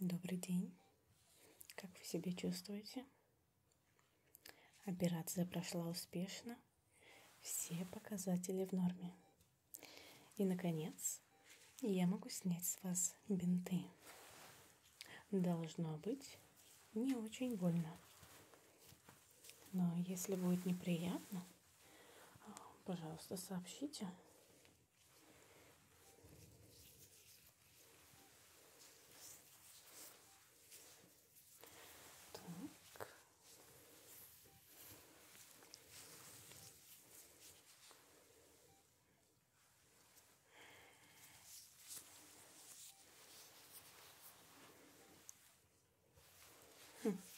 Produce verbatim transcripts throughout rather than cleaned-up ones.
Добрый день. Как вы себя чувствуете? Операция прошла успешно. Все показатели в норме. И, наконец, я могу снять с вас бинты. Должно быть не очень больно. Но если будет неприятно, пожалуйста, сообщите. Так. Хм.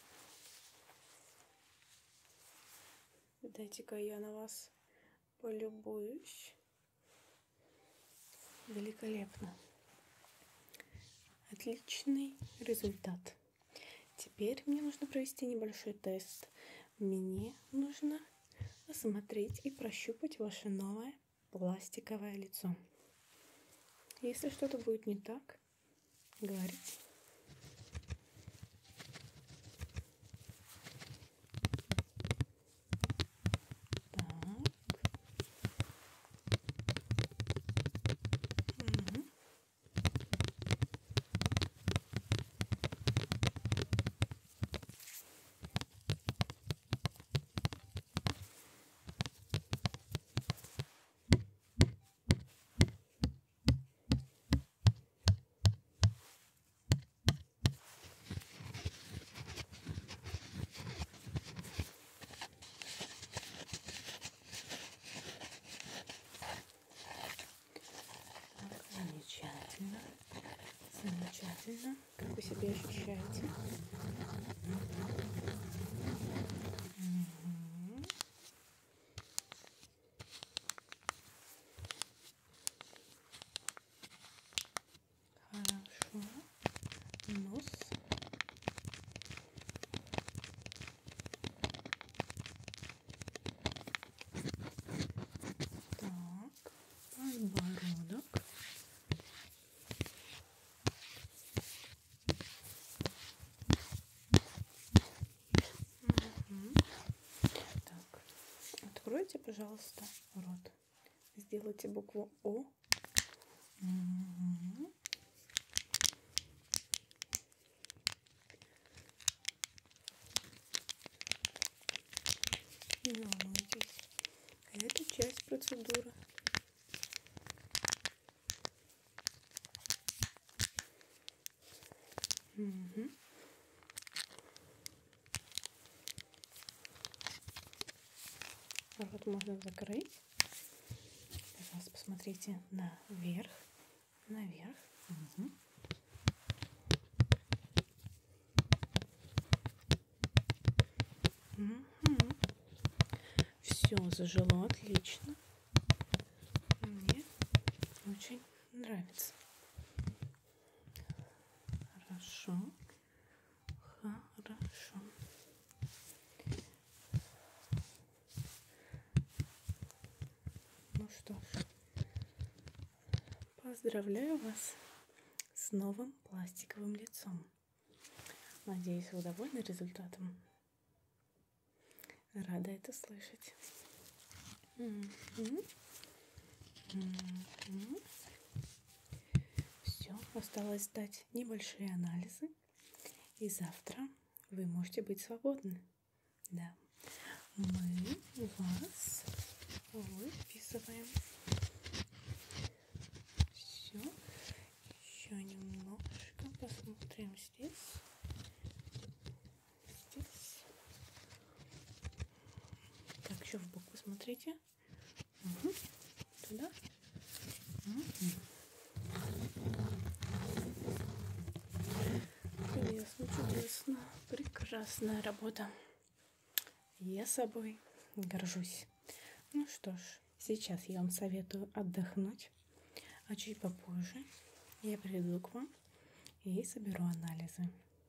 Дайте-ка я на вас полюбуюсь. Великолепно. Отличный результат. Теперь мне нужно провести небольшой тест. Мне нужно осмотреть и прощупать ваше новое пластиковое лицо. Если что-то будет не так, говорите. Замечательно. Замечательно. Как вы себя ощущаете? Угу. Хорошо. Нос. Так. Подбородок. Откройте, пожалуйста, рот. Сделайте букву О. Угу. Не волнуйтесь. Это часть процедуры. Угу. Рот можно закрыть. Пожалуйста, посмотрите наверх. Наверх. Угу. Угу. Все зажило отлично. Мне очень нравится. Хорошо. Хорошо. Ну что ж, поздравляю вас с новым пластиковым лицом. Надеюсь, вы довольны результатом. Рада это слышать. Mm-hmm. Mm-hmm. Все, осталось сдать небольшие анализы. И завтра вы можете быть свободны. Да. Мы вас выписываем. Все. Еще немножко посмотрим здесь. Здесь. Так, еще в бок посмотрите. Угу. Туда. Угу. Чудесно, чудесно. Прекрасная работа. Я собой горжусь. Ну что ж, сейчас я вам советую отдохнуть, а чуть попозже я приду к вам и соберу анализы.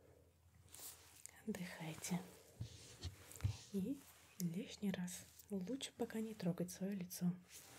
Отдыхайте. И лишний раз лучше пока не трогать свое лицо.